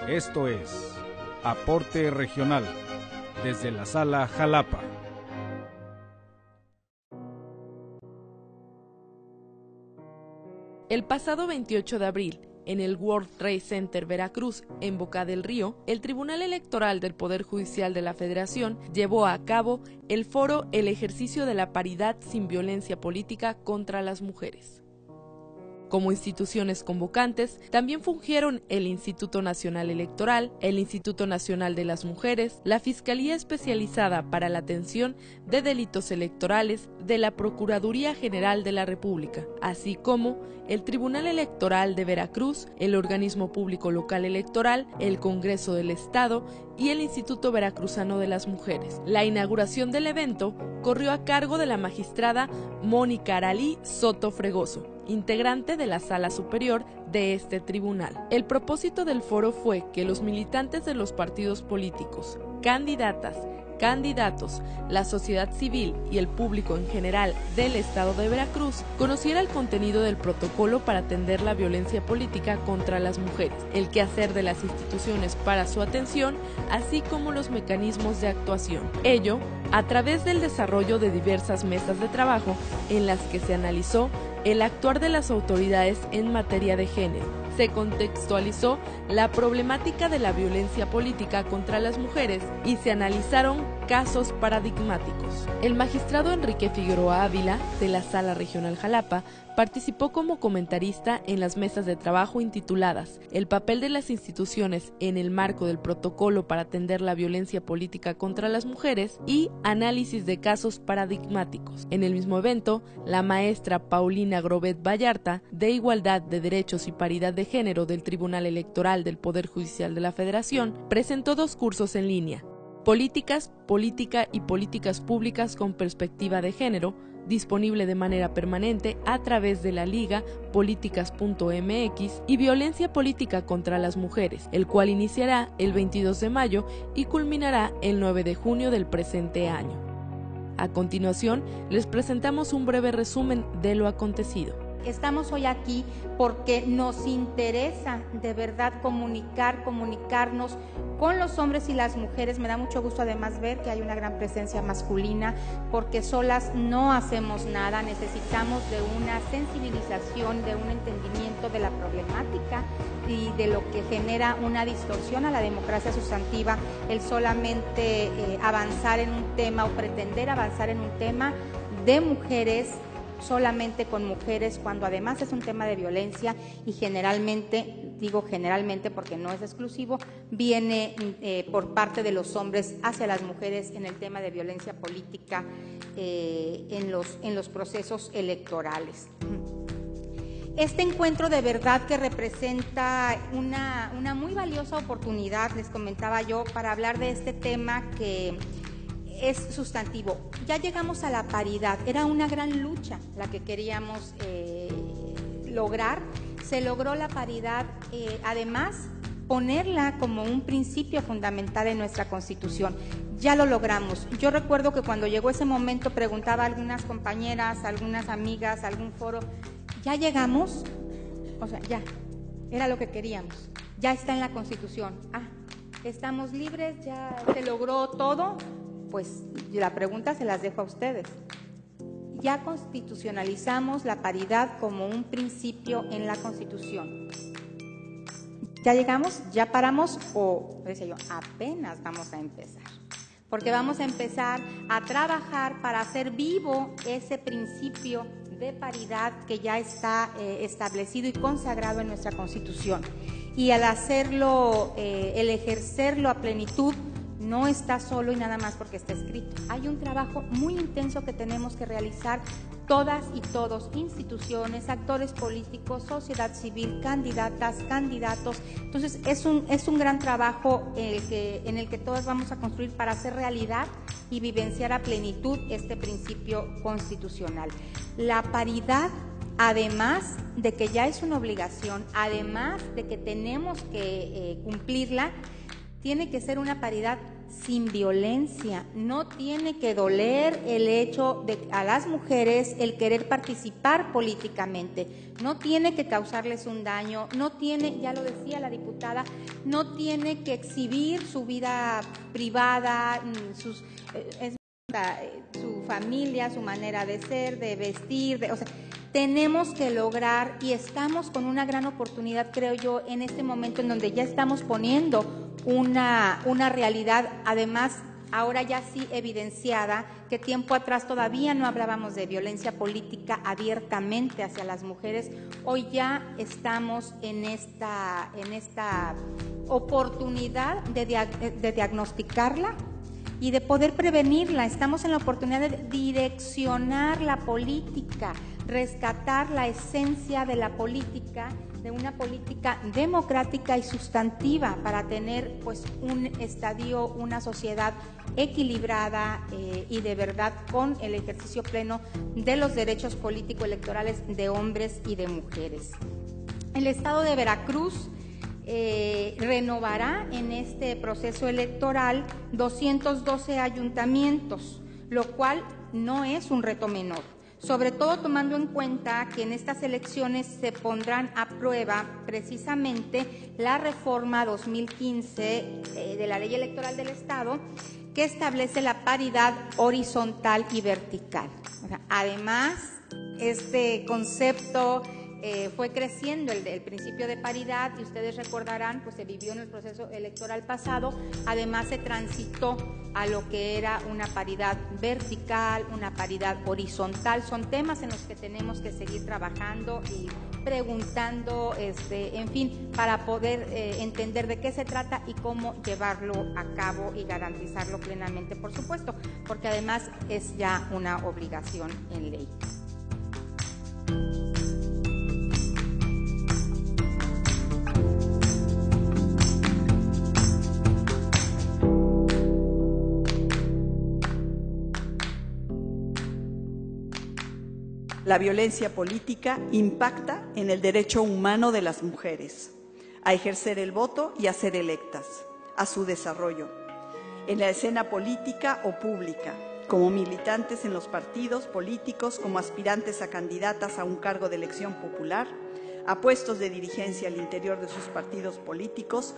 Esto es Aporte Regional, desde la Sala Jalapa. El pasado 28 de abril, en el World Trade Center Veracruz, en Boca del Río, el Tribunal Electoral del Poder Judicial de la Federación llevó a cabo el foro El ejercicio de la paridad sin violencia política contra las mujeres. Como instituciones convocantes, también fungieron el Instituto Nacional Electoral, el Instituto Nacional de las Mujeres, la Fiscalía Especializada para la Atención de Delitos Electorales de la Procuraduría General de la República, así como el Tribunal Electoral de Veracruz, el Organismo Público Local Electoral, el Congreso del Estado y el Instituto Veracruzano de las Mujeres. La inauguración del evento corrió a cargo de la magistrada Mónica Aralí Soto Fregoso, integrante de la Sala Superior de este tribunal. El propósito del foro fue que los militantes de los partidos políticos, candidatas, candidatos, la sociedad civil y el público en general del estado de Veracruz conociera el contenido del protocolo para atender la violencia política contra las mujeres, el quehacer de las instituciones para su atención, así como los mecanismos de actuación. Ello a través del desarrollo de diversas mesas de trabajo en las que se analizó el actuar de las autoridades en materia de género. Se contextualizó la problemática de la violencia política contra las mujeres y se analizaron casos paradigmáticos. El magistrado Enrique Figueroa Ávila, de la Sala Regional Jalapa, participó como comentarista en las mesas de trabajo intituladas El papel de las instituciones en el marco del protocolo para atender la violencia política contra las mujeres y Análisis de casos paradigmáticos. En el mismo evento, la maestra Paulina Grobet Vallarta, de Igualdad de Derechos y Paridad de Género del Tribunal Electoral del Poder Judicial de la Federación, presentó 2 cursos en línea: Políticas, Política y Políticas Públicas con Perspectiva de Género, disponible de manera permanente a través de la liga políticas.mx, y Violencia Política contra las Mujeres, el cual iniciará el 22 de mayo y culminará el 9 de junio del presente año. A continuación, les presentamos un breve resumen de lo acontecido. Estamos hoy aquí porque nos interesa de verdad comunicarnos con los hombres y las mujeres. Me da mucho gusto además ver que hay una gran presencia masculina, porque solas no hacemos nada. Necesitamos de una sensibilización, de un entendimiento de la problemática y de lo que genera una distorsión a la democracia sustantiva, el solamente avanzar en un tema o pretender avanzar en un tema de mujeres, solamente con mujeres, cuando además es un tema de violencia y generalmente, digo generalmente porque no es exclusivo, viene por parte de los hombres hacia las mujeres en el tema de violencia política en los procesos electorales. Este encuentro de verdad que representa una muy valiosa oportunidad, les comentaba yo, para hablar de este tema que es sustantivo. Ya llegamos a la paridad, era una gran lucha la que queríamos lograr. Se logró la paridad, además ponerla como un principio fundamental en nuestra Constitución. Ya lo logramos. Yo recuerdo que cuando llegó ese momento preguntaba a algunas compañeras, a algunas amigas, a algún foro, ¿ya llegamos? O sea, ya, era lo que queríamos. Ya está en la Constitución. ¿Estamos libres? ¿Ya se logró todo? Pues la pregunta se las dejo a ustedes. Ya constitucionalizamos la paridad como un principio en la Constitución. ¿Ya llegamos? ¿Ya paramos? O, decía yo, apenas vamos a empezar. Porque vamos a empezar a trabajar para hacer vivo ese principio de paridad que ya está establecido y consagrado en nuestra Constitución. Y al hacerlo, el ejercerlo a plenitud, no está solo y nada más porque está escrito. Hay un trabajo muy intenso que tenemos que realizar todas y todos, instituciones, actores políticos, sociedad civil, candidatas, candidatos. Entonces es un gran trabajo en el que todos vamos a construir para hacer realidad y vivenciar a plenitud este principio constitucional. La paridad, además de que ya es una obligación, además de que tenemos que cumplirla, tiene que ser una paridad sin violencia. No tiene que doler el hecho de a las mujeres el querer participar políticamente. No tiene que causarles un daño, no tiene, ya lo decía la diputada, no tiene que exhibir su vida privada, su familia, su manera de ser, de vestir, o sea, tenemos que lograr, y estamos con una gran oportunidad, creo yo, en este momento en donde ya estamos poniendo una realidad, además, ahora ya sí evidenciada, que tiempo atrás todavía no hablábamos de violencia política abiertamente hacia las mujeres. Hoy ya estamos en esta oportunidad de diagnosticarla y de poder prevenirla. Estamos en la oportunidad de direccionar la política, rescatar la esencia de la política, de una política democrática y sustantiva para tener pues un estadio, una sociedad equilibrada y de verdad con el ejercicio pleno de los derechos político-electorales de hombres y de mujeres. El Estado de Veracruz renovará en este proceso electoral 212 ayuntamientos, lo cual no es un reto menor, sobre todo tomando en cuenta que en estas elecciones se pondrán a prueba precisamente la reforma 2015 de la Ley Electoral del Estado, que establece la paridad horizontal y vertical. O sea, además, este concepto fue creciendo el principio de paridad, y ustedes recordarán, pues se vivió en el proceso electoral pasado. Además se transitó a lo que era una paridad vertical, una paridad horizontal. Son temas en los que tenemos que seguir trabajando y preguntando, en fin, para poder entender de qué se trata y cómo llevarlo a cabo y garantizarlo plenamente, por supuesto, porque además es ya una obligación en ley. La violencia política impacta en el derecho humano de las mujeres a ejercer el voto y a ser electas, a su desarrollo, en la escena política o pública, como militantes en los partidos políticos, como aspirantes a candidatas a un cargo de elección popular, a puestos de dirigencia al interior de sus partidos políticos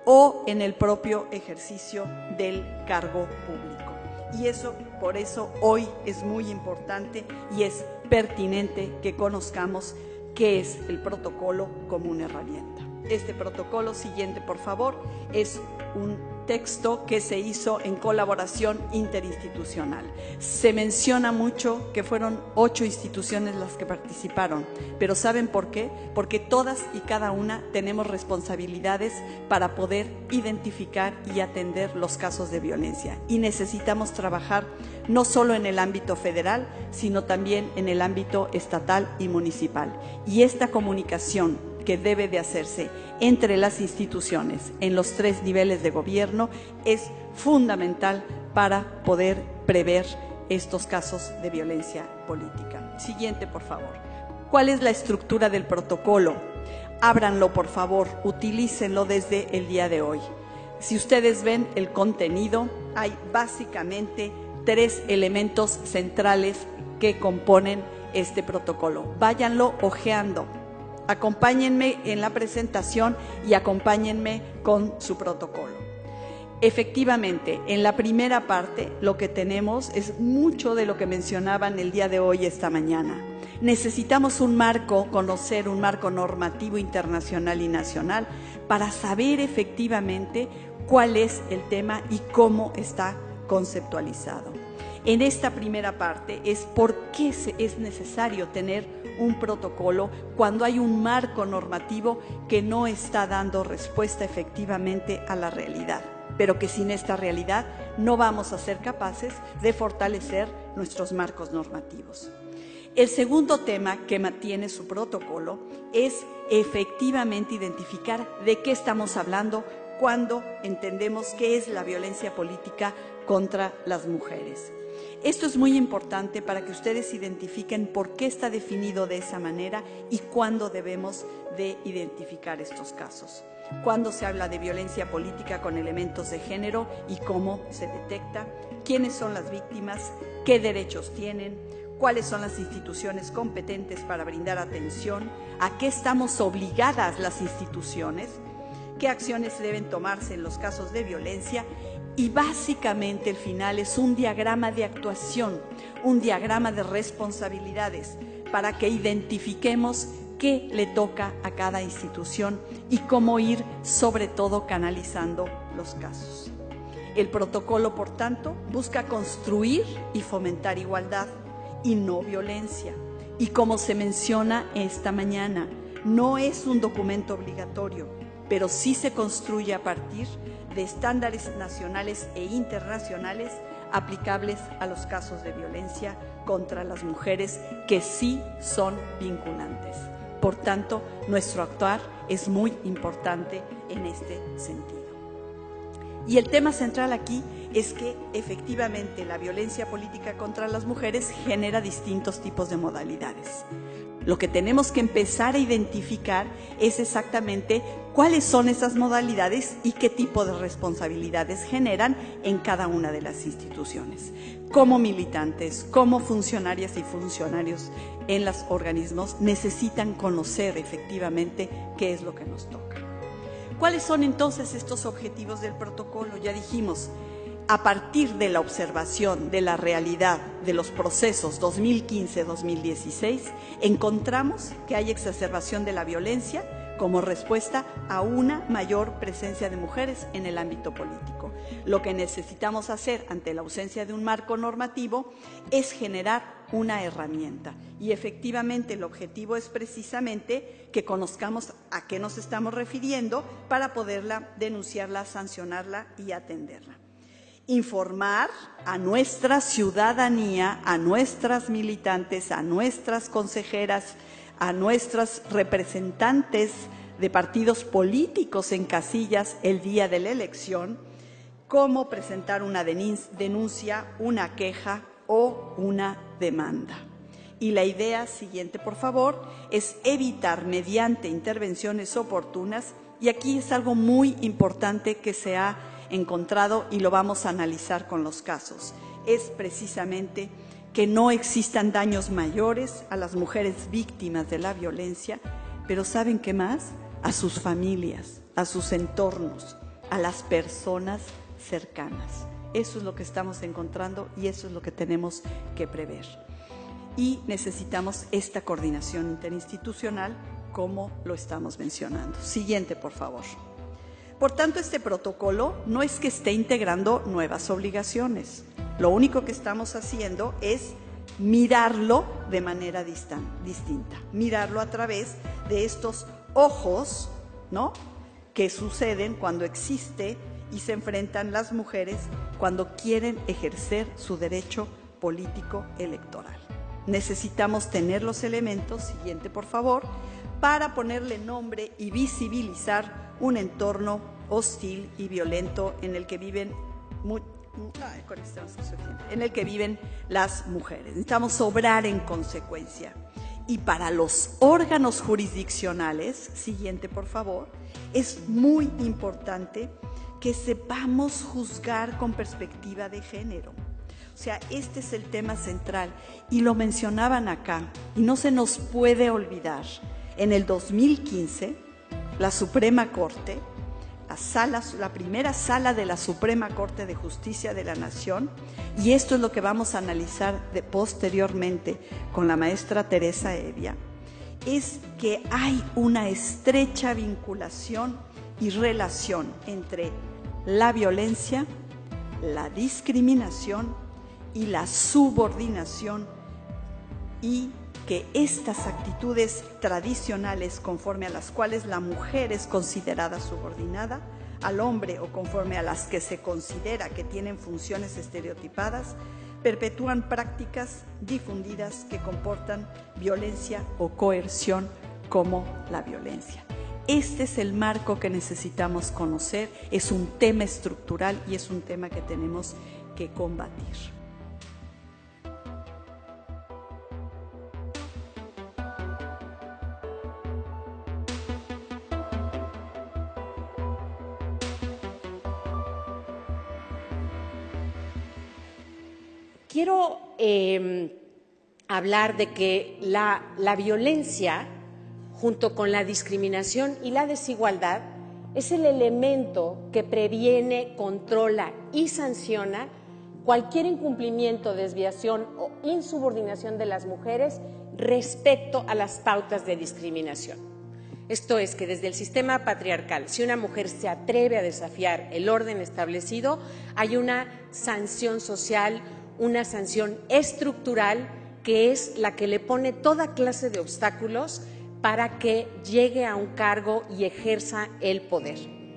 o en el propio ejercicio del cargo público. Y eso, por eso, hoy es muy importante y es pertinente que conozcamos qué es el protocolo como una herramienta. Este protocolo, siguiente por favor, es un texto que se hizo en colaboración interinstitucional. Se menciona mucho que fueron 8 instituciones las que participaron, pero ¿saben por qué? Porque todas y cada una tenemos responsabilidades para poder identificar y atender los casos de violencia, y necesitamos trabajar no solo en el ámbito federal, sino también en el ámbito estatal y municipal. Y esta comunicación que debe de hacerse entre las instituciones en los 3 niveles de gobierno es fundamental para poder prever estos casos de violencia política. Siguiente, por favor. ¿Cuál es la estructura del protocolo? Ábranlo, por favor, utilícenlo desde el día de hoy. Si ustedes ven el contenido, hay básicamente 3 elementos centrales que componen este protocolo. Váyanlo hojeando. Acompáñenme en la presentación y acompáñenme con su protocolo. Efectivamente, en la primera parte lo que tenemos es mucho de lo que mencionaban el día de hoy, esta mañana. Necesitamos un marco, conocer un marco normativo internacional y nacional para saber efectivamente cuál es el tema y cómo está conceptualizado. En esta primera parte es por qué es necesario tener un protocolo cuando hay un marco normativo que no está dando respuesta efectivamente a la realidad, pero que sin esta realidad no vamos a ser capaces de fortalecer nuestros marcos normativos. El segundo tema que mantiene su protocolo es efectivamente identificar de qué estamos hablando cuando entendemos qué es la violencia política contra las mujeres. Esto es muy importante para que ustedes identifiquen por qué está definido de esa manera y cuándo debemos de identificar estos casos. cuándo se habla de violencia política con elementos de género y cómo se detecta, quiénes son las víctimas, qué derechos tienen, cuáles son las instituciones competentes para brindar atención, a qué estamos obligadas las instituciones, qué acciones deben tomarse en los casos de violencia y básicamente el final es un diagrama de actuación, un diagrama de responsabilidades para que identifiquemos qué le toca a cada institución y cómo ir sobre todo canalizando los casos. El protocolo, por tanto, busca construir y fomentar igualdad y no violencia. Y como se menciona esta mañana, no es un documento obligatorio, pero sí se construye a partir de estándares nacionales e internacionales aplicables a los casos de violencia contra las mujeres que sí son vinculantes. Por tanto, nuestro actuar es muy importante en este sentido. Y el tema central aquí es que efectivamente la violencia política contra las mujeres genera distintos tipos de modalidades. Lo que tenemos que empezar a identificar es exactamente cuáles son esas modalidades y qué tipo de responsabilidades generan en cada una de las instituciones. Como militantes, como funcionarias y funcionarios en los organismos, necesitan conocer efectivamente qué es lo que nos toca. ¿Cuáles son entonces estos objetivos del protocolo? Ya dijimos, a partir de la observación de la realidad de los procesos 2015-2016, encontramos que hay exacerbación de la violencia como respuesta a una mayor presencia de mujeres en el ámbito político. Lo que necesitamos hacer ante la ausencia de un marco normativo es generar una herramienta. Y efectivamente el objetivo es precisamente que conozcamos a qué nos estamos refiriendo para poderla denunciarla, sancionarla y atenderla. Informar a nuestra ciudadanía, a nuestras militantes, a nuestras consejeras, a nuestros representantes de partidos políticos en casillas el día de la elección, cómo presentar una denuncia, una queja o una demanda. Y la idea siguiente, por favor, es evitar mediante intervenciones oportunas, y aquí es algo muy importante que se ha encontrado y lo vamos a analizar con los casos, es precisamente que no existan daños mayores a las mujeres víctimas de la violencia, pero ¿saben qué más? A sus familias, a sus entornos, a las personas cercanas. Eso es lo que estamos encontrando y eso es lo que tenemos que prever. Y necesitamos esta coordinación interinstitucional como lo estamos mencionando. Siguiente, por favor. Por tanto, este protocolo no es que esté integrando nuevas obligaciones. Lo único que estamos haciendo es mirarlo de manera distinta, mirarlo a través de estos ojos, ¿no?, que suceden cuando existe y se enfrentan las mujeres cuando quieren ejercer su derecho político electoral. Necesitamos tener los elementos, siguiente por favor, para ponerle nombre y visibilizar un entorno hostil y violento en el que viven las mujeres. Necesitamos obrar en consecuencia. Y para los órganos jurisdiccionales, siguiente por favor, es muy importante que sepamos juzgar con perspectiva de género. O sea, este es el tema central y lo mencionaban acá y no se nos puede olvidar. En el 2015, la Suprema Corte, la primera sala de la Suprema Corte de Justicia de la Nación, y esto es lo que vamos a analizar posteriormente con la maestra Teresa Evia, es que hay una estrecha vinculación y relación entre la violencia, la discriminación y la subordinación, y que estas actitudes tradicionales conforme a las cuales la mujer es considerada subordinada al hombre o conforme a las que se considera que tienen funciones estereotipadas, perpetúan prácticas difundidas que comportan violencia o coerción como la violencia. Este es el marco que necesitamos conocer, es un tema estructural y es un tema que tenemos que combatir. quiero hablar de que la violencia, junto con la discriminación y la desigualdad, es el elemento que previene, controla y sanciona cualquier incumplimiento, desviación o insubordinación de las mujeres respecto a las pautas de discriminación. Esto es que desde el sistema patriarcal, si una mujer se atreve a desafiar el orden establecido, hay una sanción social, una sanción estructural que es la que le pone toda clase de obstáculos para que llegue a un cargo y ejerza el poder.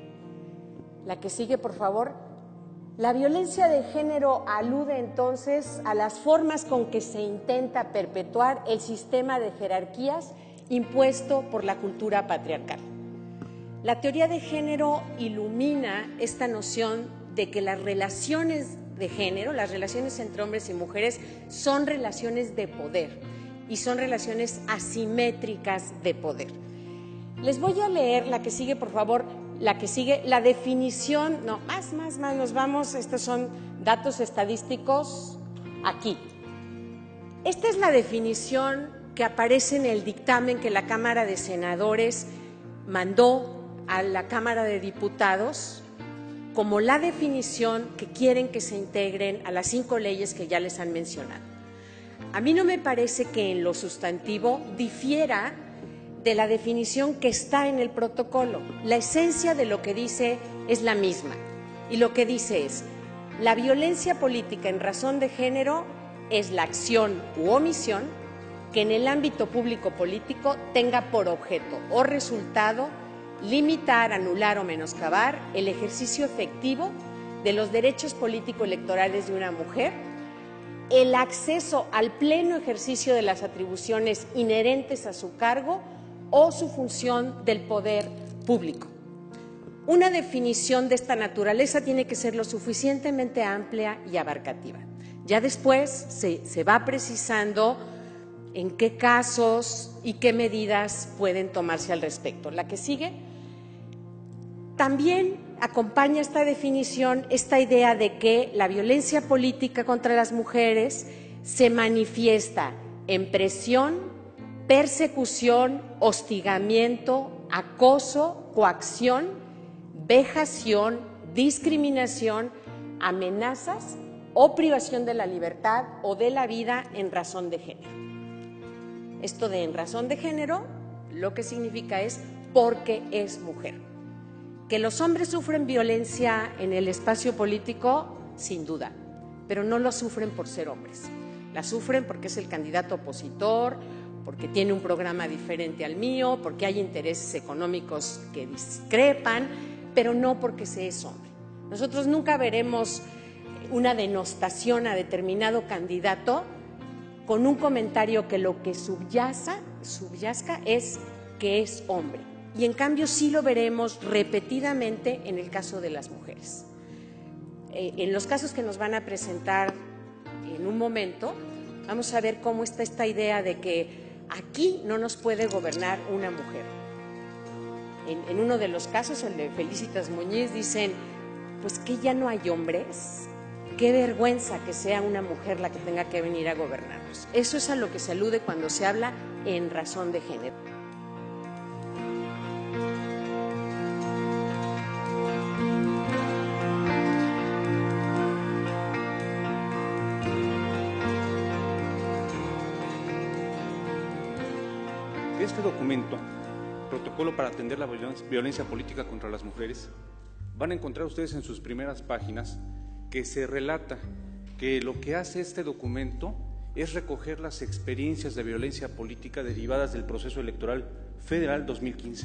La que sigue, por favor. La violencia de género alude entonces a las formas con que se intenta perpetuar el sistema de jerarquías impuesto por la cultura patriarcal. La teoría de género ilumina esta noción de que las relaciones de género, las relaciones entre hombres y mujeres, son relaciones de poder y son relaciones asimétricas de poder. Les voy a leer la que sigue, por favor, la que sigue, la definición, no, más, nos vamos, estos son datos estadísticos aquí. Esta es la definición que aparece en el dictamen que la Cámara de Senadores mandó a la Cámara de Diputados como la definición que quieren que se integren a las 5 leyes que ya les han mencionado. A mí no me parece que en lo sustantivo difiera de la definición que está en el protocolo. La esencia de lo que dice es la misma y lo que dice es: la violencia política en razón de género es la acción u omisión que en el ámbito público político tenga por objeto o resultado limitar, anular o menoscabar el ejercicio efectivo de los derechos político-electorales de una mujer, el acceso al pleno ejercicio de las atribuciones inherentes a su cargo o su función del poder público. Una definición de esta naturaleza tiene que ser lo suficientemente amplia y abarcativa. Ya después se va precisando en qué casos y qué medidas pueden tomarse al respecto. La que sigue. También acompaña esta definición esta idea de que la violencia política contra las mujeres se manifiesta en presión, persecución, hostigamiento, acoso, coacción, vejación, discriminación, amenazas o privación de la libertad o de la vida en razón de género. Esto de en razón de género lo que significa es porque es mujer. Que los hombres sufren violencia en el espacio político, sin duda, pero no lo sufren por ser hombres. La sufren porque es el candidato opositor, porque tiene un programa diferente al mío, porque hay intereses económicos que discrepan, pero no porque se es hombre. Nosotros nunca veremos una denostación a determinado candidato con un comentario que lo que subyazca es que es hombre. Y en cambio sí lo veremos repetidamente en el caso de las mujeres. En los casos que nos van a presentar en un momento, vamos a ver cómo está esta idea de que aquí no nos puede gobernar una mujer. En uno de los casos, el de Felicitas Muñiz, dicen, pues que ya no hay hombres. Qué vergüenza que sea una mujer la que tenga que venir a gobernarnos. Eso es a lo que se alude cuando se habla en razón de género. Este documento, Protocolo para atender la violencia política contra las mujeres, van a encontrar ustedes en sus primeras páginas que se relata que lo que hace este documento es recoger las experiencias de violencia política derivadas del proceso electoral federal 2015.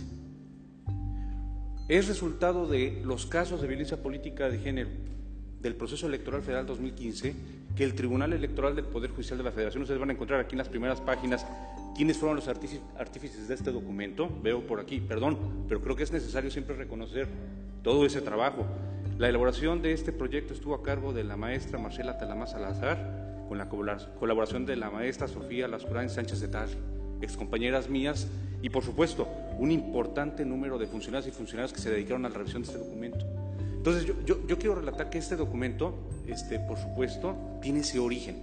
Es resultado de los casos de violencia política de género del proceso electoral federal 2015 que el Tribunal Electoral del Poder Judicial de la Federación, ustedes van a encontrar aquí en las primeras páginas quiénes fueron los artífices de este documento. Veo por aquí, perdón, pero creo que es necesario siempre reconocer todo ese trabajo. La elaboración de este proyecto estuvo a cargo de la maestra Marcela Talamá Salazar, con la colaboración de la maestra Sofía Lascurain Sánchez de Tarri, excompañeras mías, y por supuesto un importante número de funcionarios y funcionarios que se dedicaron a la revisión de este documento. Entonces yo quiero relatar que este documento, por supuesto, tiene ese origen.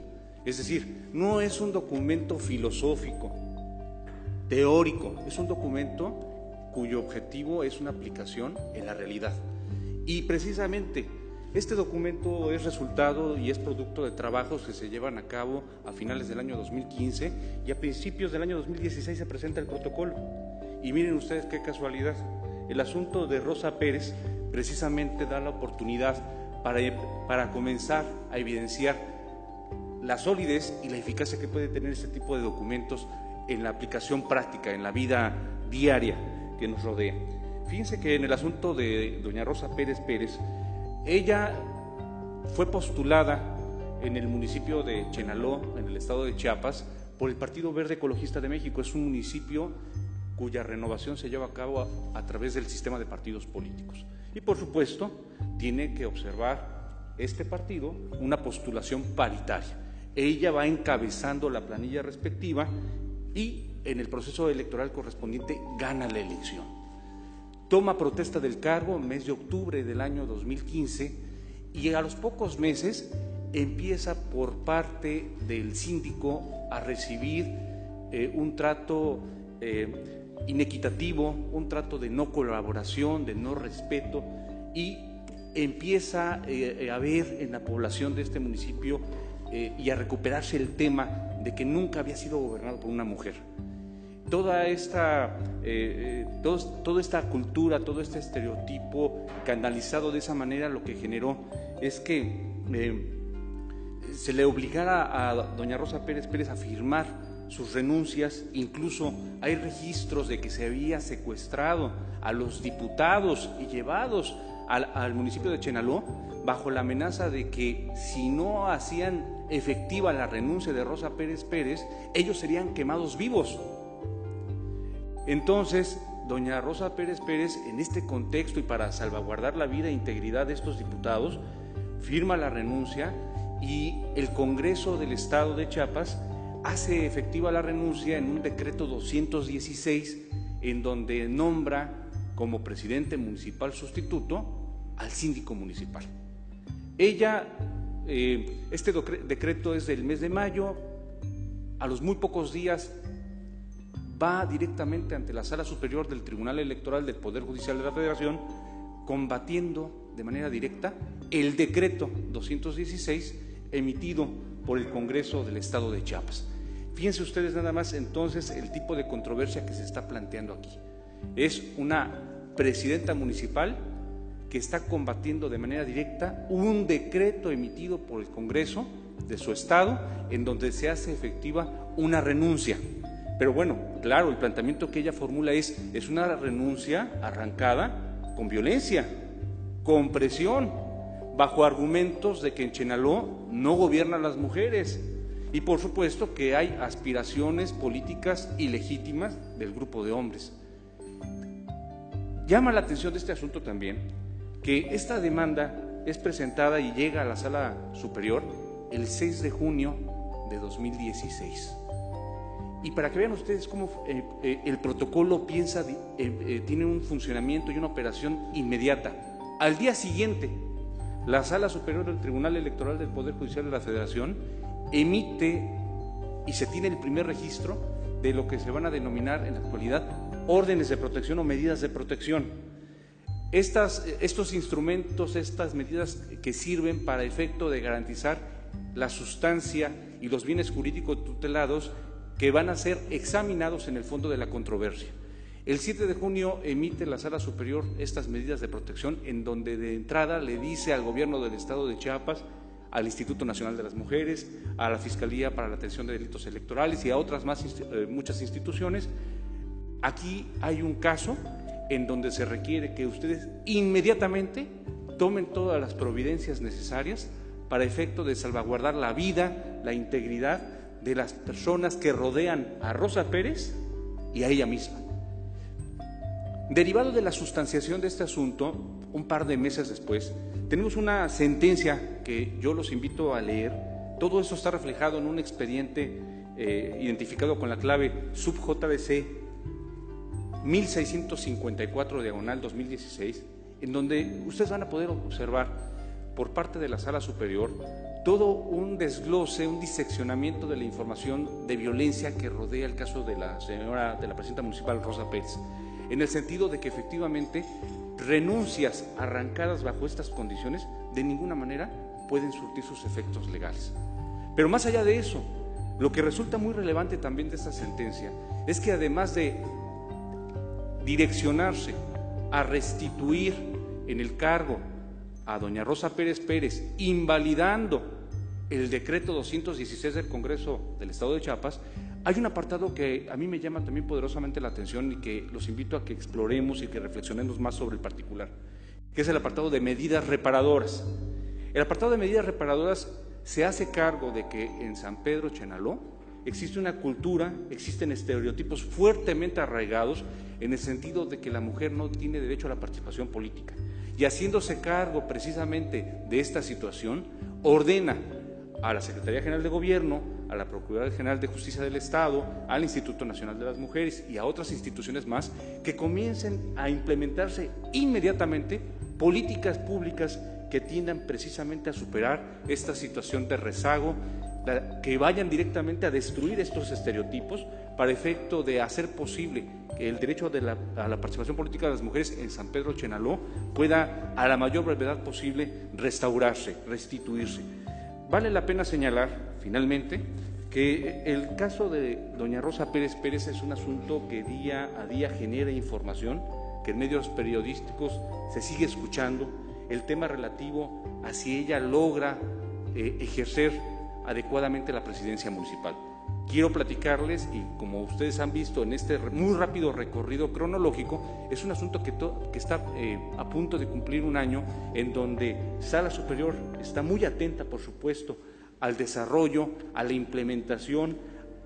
Es decir, no es un documento filosófico, teórico, es un documento cuyo objetivo es una aplicación en la realidad. Y precisamente este documento es resultado y es producto de trabajos que se llevan a cabo a finales del año 2015 y a principios del año 2016 se presenta el protocolo. Y miren ustedes qué casualidad, el asunto de Rosa Pérez precisamente da la oportunidad para comenzar a evidenciar la solidez y la eficacia que puede tener este tipo de documentos en la aplicación práctica, en la vida diaria que nos rodea. Fíjense que en el asunto de doña Rosa Pérez Pérez, ella fue postulada en el municipio de Chenaló, en el estado de Chiapas, por el Partido Verde Ecologista de México. Es un municipio cuya renovación se lleva a cabo a través del sistema de partidos políticos. Y por supuesto, tiene que observar este partido una postulación paritaria. Ella va encabezando la planilla respectiva y en el proceso electoral correspondiente gana la elección. Toma protesta del cargo en mes de octubre del año 2015 y a los pocos meses empieza por parte del síndico a recibir un trato inequitativo, un trato de no colaboración, de no respeto, y empieza a ver en la población de este municipio y a recuperarse el tema de que nunca había sido gobernado por una mujer. Toda esta cultura, todo este estereotipo canalizado de esa manera, lo que generó es que se le obligara a doña Rosa Pérez Pérez a firmar sus renuncias. Incluso hay registros de que se había secuestrado a los diputados y llevados al municipio de Chenaló bajo la amenaza de que si no hacían efectiva la renuncia de Rosa Pérez Pérez, ellos serían quemados vivos. Entonces, doña Rosa Pérez Pérez, en este contexto y para salvaguardar la vida e integridad de estos diputados, firma la renuncia y el Congreso del Estado de Chiapas hace efectiva la renuncia en un decreto 216, en donde nombra como presidente municipal sustituto al síndico municipal. Ella, este decreto es del mes de mayo, a los muy pocos días va directamente ante la Sala Superior del Tribunal Electoral del Poder Judicial de la Federación, combatiendo de manera directa el decreto 216 emitido por el Congreso del Estado de Chiapas. Fíjense ustedes nada más entonces el tipo de controversia que se está planteando aquí. Es una presidenta municipal que está combatiendo de manera directa un decreto emitido por el Congreso de su estado en donde se hace efectiva una renuncia. Pero bueno, claro, el planteamiento que ella formula es una renuncia arrancada con violencia, con presión, bajo argumentos de que en Chenaló no gobiernan las mujeres y por supuesto que hay aspiraciones políticas ilegítimas del grupo de hombres. Llama la atención de este asunto también que esta demanda es presentada y llega a la Sala Superior el 6 de junio de 2016. Y para que vean ustedes cómo el protocolo tiene un funcionamiento y una operación inmediata. Al día siguiente, la Sala Superior del Tribunal Electoral del Poder Judicial de la Federación emite y se tiene el primer registro de lo que se van a denominar en la actualidad órdenes de protección o medidas de protección. Estos instrumentos, estas medidas que sirven para efecto de garantizar la sustancia y los bienes jurídicos tutelados que van a ser examinados en el fondo de la controversia. El 7 de junio emite la Sala Superior estas medidas de protección en donde de entrada le dice al gobierno del Estado de Chiapas, al Instituto Nacional de las Mujeres, a la Fiscalía para la Atención de Delitos Electorales y a otras muchas instituciones, aquí hay un caso en donde se requiere que ustedes inmediatamente tomen todas las providencias necesarias para efecto de salvaguardar la vida, la integridad de las personas que rodean a Rosa Pérez y a ella misma. Derivado de la sustanciación de este asunto, un par de meses después, tenemos una sentencia que yo los invito a leer. Todo eso está reflejado en un expediente identificado con la clave sub-JBC 1654/2016, en donde ustedes van a poder observar por parte de la Sala Superior todo un desglose, un diseccionamiento de la información de violencia que rodea el caso de la presidenta municipal Rosa Pérez, en el sentido de que efectivamente renuncias arrancadas bajo estas condiciones de ninguna manera pueden surtir sus efectos legales. Pero más allá de eso, lo que resulta muy relevante también de esta sentencia es que además de direccionarse a restituir en el cargo a doña Rosa Pérez Pérez, invalidando el decreto 216 del Congreso del Estado de Chiapas, hay un apartado que a mí me llama también poderosamente la atención y que los invito a que exploremos y que reflexionemos más sobre el particular, que es el apartado de medidas reparadoras. El apartado de medidas reparadoras se hace cargo de que en San Pedro Chenaló existe una cultura, existen estereotipos fuertemente arraigados en el sentido de que la mujer no tiene derecho a la participación política. Y haciéndose cargo precisamente de esta situación, ordena a la Secretaría General de Gobierno, a la Procuraduría General de Justicia del Estado, al Instituto Nacional de las Mujeres y a otras instituciones más que comiencen a implementarse inmediatamente políticas públicas que tiendan precisamente a superar esta situación de rezago, que vayan directamente a destruir estos estereotipos para efecto de hacer posible que el derecho a la participación política de las mujeres en San Pedro Chenaló pueda a la mayor brevedad posible restaurarse, restituirse. Vale la pena señalar, finalmente, que el caso de doña Rosa Pérez Pérez es un asunto que día a día genera información, que en medios periodísticos se sigue escuchando, el tema relativo a si ella logra ejercer adecuadamente la presidencia municipal. Quiero platicarles, y como ustedes han visto en este muy rápido recorrido cronológico, es un asunto que está a punto de cumplir un año, en donde Sala Superior está muy atenta, por supuesto, al desarrollo, a la implementación,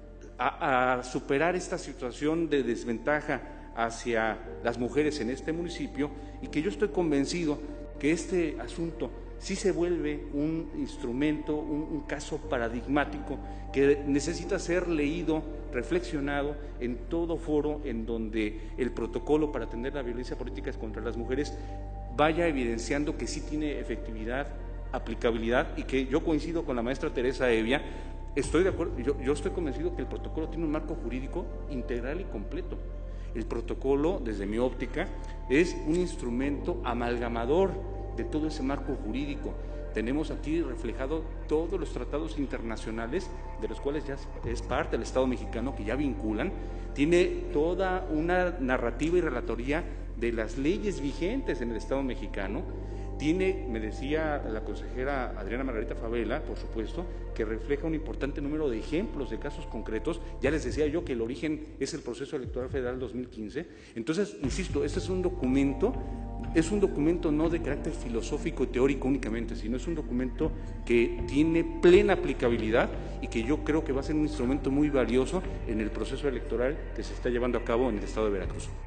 a superar esta situación de desventaja hacia las mujeres en este municipio, y que yo estoy convencido que este asunto sí se vuelve un instrumento, un caso paradigmático que necesita ser leído, reflexionado en todo foro en donde el protocolo para atender la violencia política contra las mujeres vaya evidenciando que sí tiene efectividad, aplicabilidad, y que yo coincido con la maestra Teresa Evia, estoy de acuerdo, yo estoy convencido que el protocolo tiene un marco jurídico integral y completo. El protocolo, desde mi óptica, es un instrumento amalgamador de todo ese marco jurídico. Tenemos aquí reflejado todos los tratados internacionales de los cuales ya es parte el Estado mexicano, que ya vinculan, tiene toda una narrativa y relatoría de las leyes vigentes en el Estado mexicano, tiene, me decía la consejera Adriana Margarita Favela, por supuesto, que refleja un importante número de ejemplos de casos concretos. Ya les decía yo que el origen es el proceso electoral federal 2015. Entonces, insisto, este es un documento no de carácter filosófico y teórico únicamente, sino es un documento que tiene plena aplicabilidad y que yo creo que va a ser un instrumento muy valioso en el proceso electoral que se está llevando a cabo en el estado de Veracruz.